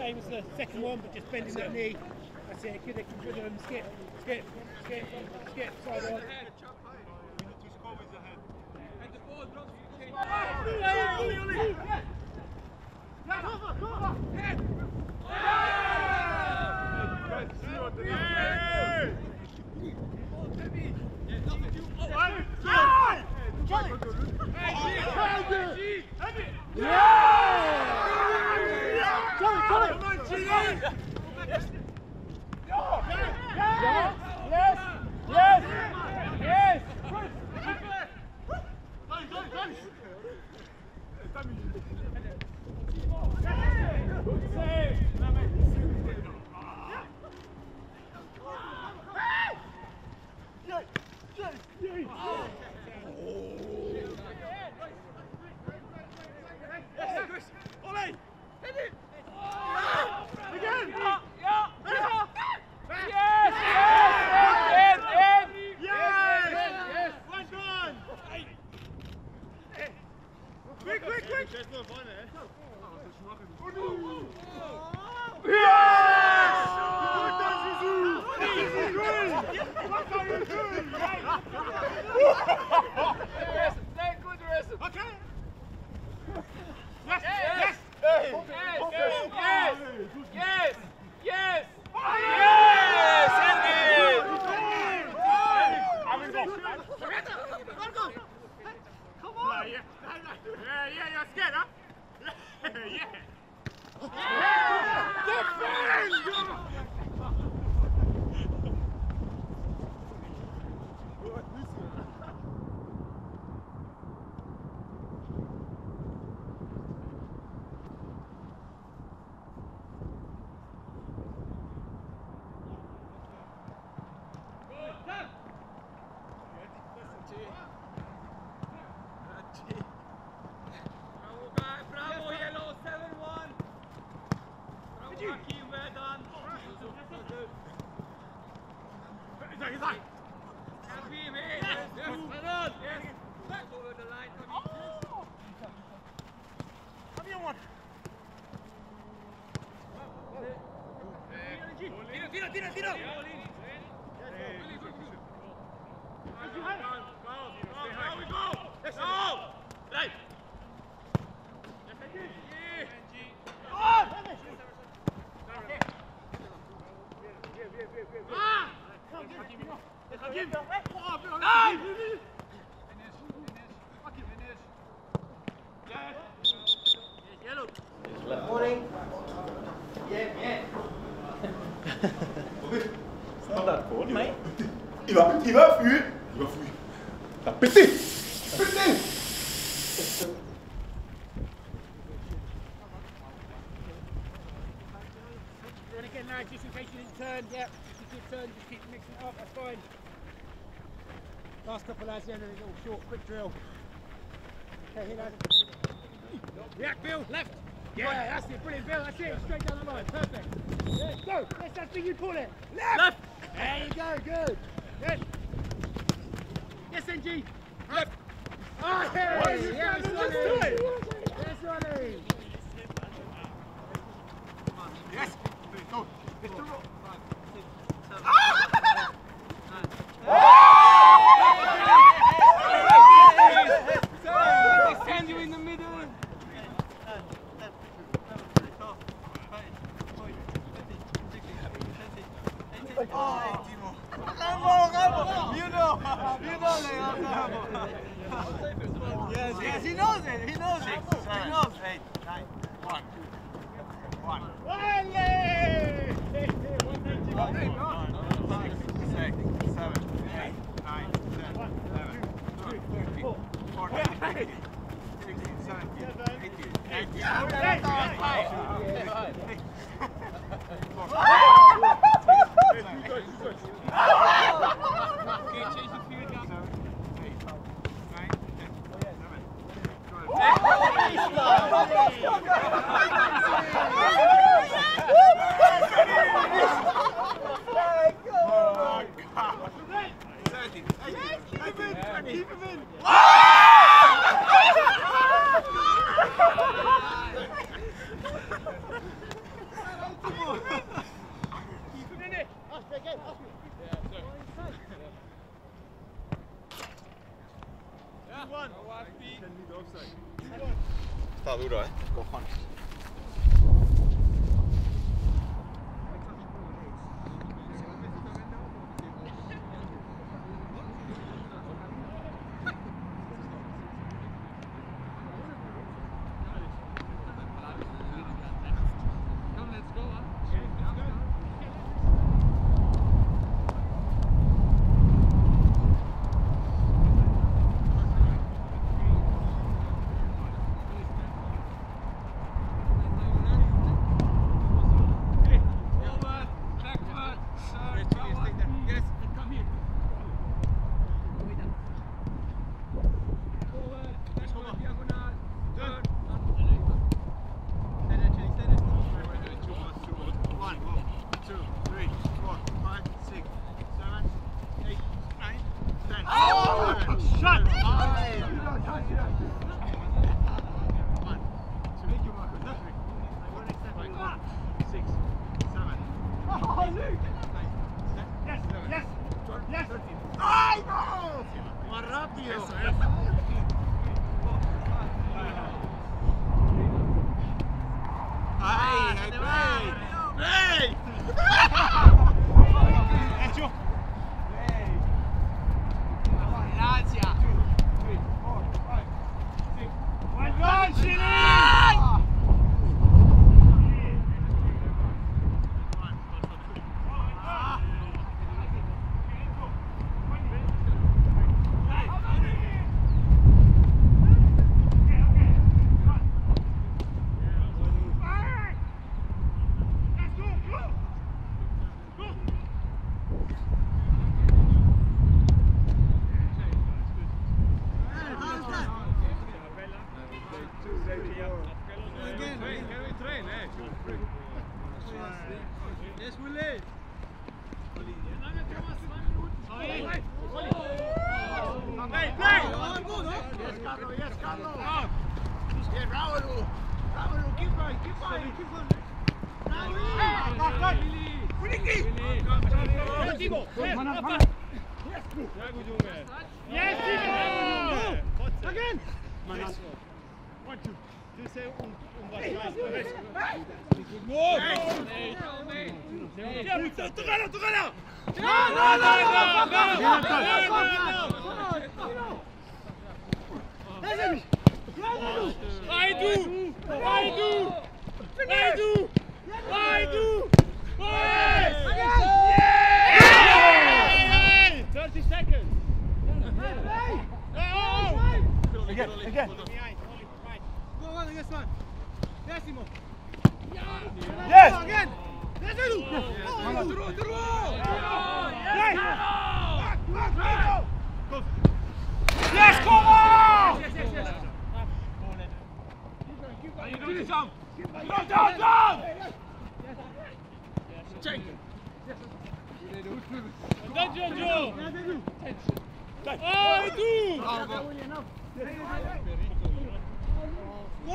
same as the second one, but just bending that knee. That's it, good rhythm, skip, skip, skip, skip, side on. And the ball drops. Il va fuir. T'as pété. Pété. And again now, just in case you didn't turn, yeah, if you did turn, just keep mixing it up, that's fine. Last couple lads, yeah, then a little short, quick drill. Okay, here lads. React, Bill, left. Yeah, that's it, brilliant, Bill, that's it, straight down the line, perfect. Yeah, go, yes, that's what you call it. Left. There you go, good. Yes. Yes, NG. Left. Oh, hey, yes, Ronnie. Yes, Ronnie. Yes. Go. Mr. Rock. They send you in the middle. Oh, Timo. Rambo. You know Yes, he knows it. He knows it. 6, 7, 8, 9, 1. 1. 6, 7, 8, 9, 10, 11, 12, 13, 14, 15, 16, 17, 18, 19, Keep him in! Start with right. Go on.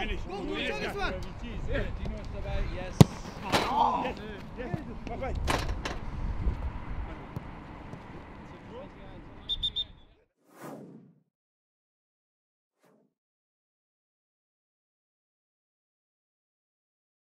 Yes.